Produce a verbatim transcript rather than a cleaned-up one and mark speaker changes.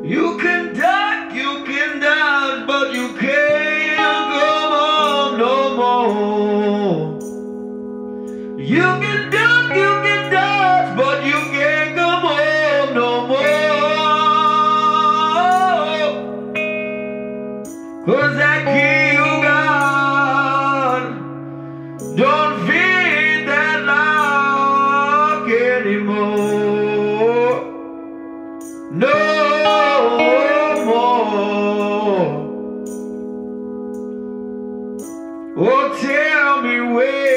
Speaker 1: You can duck, you can dodge, but you can't come home no more. You can duck, you can dodge, but you can't come home no more. 'Cause that key you got don't fit that lock anymore. No more. Oh, tell me where